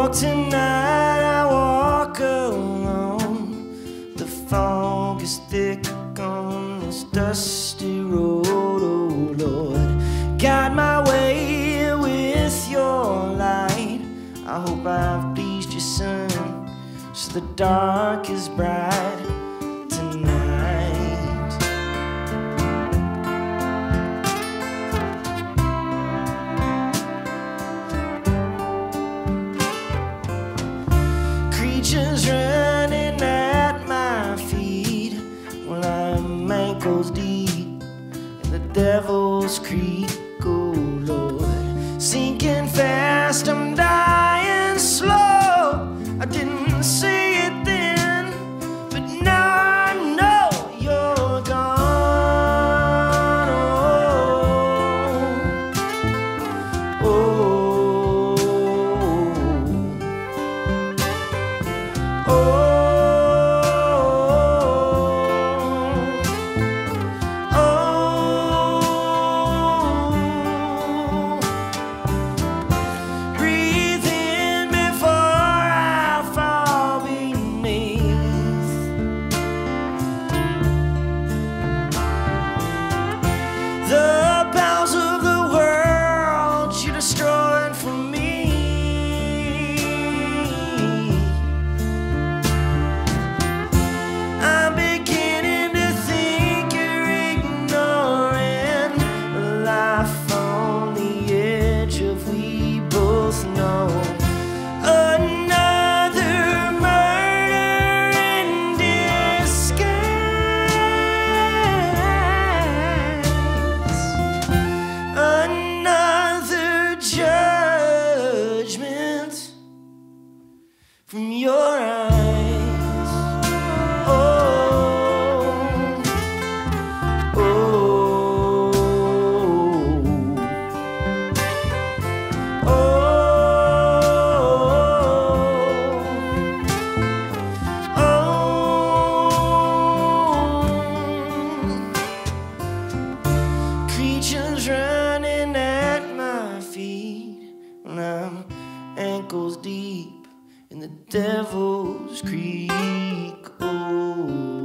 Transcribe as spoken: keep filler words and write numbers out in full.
walk tonight, I walk alone. The fog is thick on this dusty road, oh Lord. Guide my way with your light. I hope I've pleased your son, so the dark is bright tonight. Creatures running at my feet while I'm ankles deep in the devil's creek, oh Lord. Sinking fast, I'm dying slow. I didn't say it then, but now I know you're gone. Oh, oh, oh. From your eyes, oh, oh, oh, oh. Creatures running at my feet when I'm ankles deep in the devil's creek, oh.